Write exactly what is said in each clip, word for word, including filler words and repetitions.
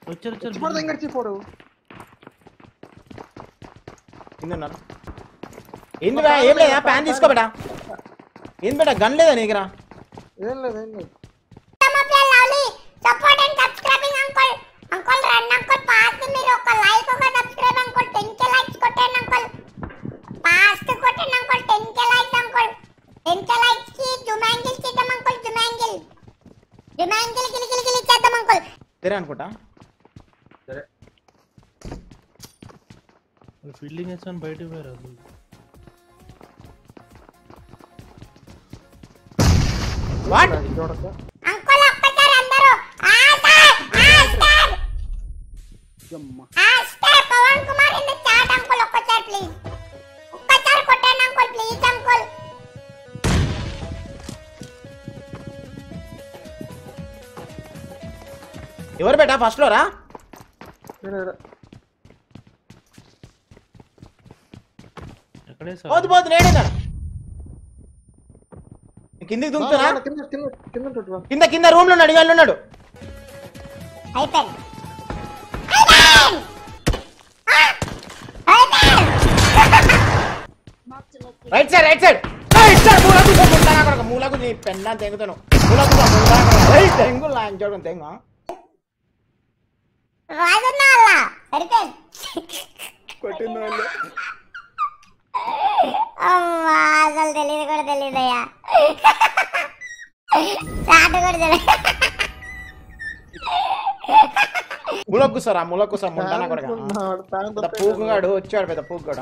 వచ్చారు వచ్చారు చిపోడు దగ్గర చిపోడు ఏందన్నారు ఏంది బా ఏం లేదా ప్యాన్ తీసుకో బేటా ఏంది బేటా గన్ లేదా నీ దగ్గర ఏం లేదు ఏం లేదు support and subscribing uncle uncle రండి అంకుల్ పాస్ట్ మీరు ఒక లైక్ ఒక subscribe uncle ten K likes కొట్టండి అంకుల్ పాస్ట్ కొట్టండి uncle ten K likes uncle ten K likes కి జుమాంగిల్ చేద్దాం అంకుల్ జుమాంగిల్ జుమాంగిల్ గిలి గిలి గిలి చేద్దాం అంకుల్ సరే అనుకుంటా సరే ఫీల్డింగ్ వేసుకొని బయటకు పోయారు అసలు వాట్ చూడక అంకుల్ ఒక్కసారి అందరూ ఆస్టర్ ఆస్టర్ అమ్మ ఆస్టర్ Pavan Kumar in the chat uncle ఒక్కసారి ప్లీజ్ ఒక్కసారి కొట్టండి అంకుల్ ప్లీజ్ అంకుల్ ఎవరు బేటా ఫస్ట్ లో రా ఎక్కడే పోతు పోతు నేనే కదా కిందికి దుంకుతున్నా కింద కింద కింద ఉంటుందిరా. కింద కింద రూమ్ లో ఉన్నాడు ఇవాళ ఉన్నాడు అయిపోయింది అయిపోయింది right side right side right side మూలకు ముందా కొడక మూలకు నీ పెన్నా తెంగుతాను మూలకు ముందా రైట్ తెంగు లాంగ్ చూడడం తెంగ రాజన్నాళ్ళ సరిపోయింది కొట్టింది వాళ్ళు అమ్మా అసలు తెలియదు కూడా తెలియదయ్యా చాటు కూడా తెలియదు మూలకు కూర్చోరా మూలకు కూర్చో ముందా కొడక ఉన్నాడు, ప్యాంట్ పెద్ద పూకుగాడు వచ్చాడు పెద్ద పూకుగాడు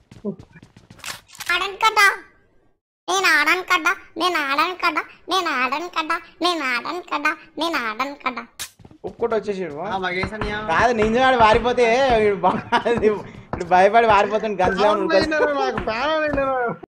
ఆడను కదా నేను ఆడను కదా నేను ఆడను కదా నేను ఆడను కదా నేను ఆడను కదా నేను ఆడను కదా ఒక్కటి వచ్చేసాడు ఆ, మగేసనియా. కాదు నింజవాడు వారిపోతే వీడు బాగా- వీడు భయపడి వారిపోతాడు గన్స్ అవును, పోయినారు నాకు, ప్యాన్ అయినారు.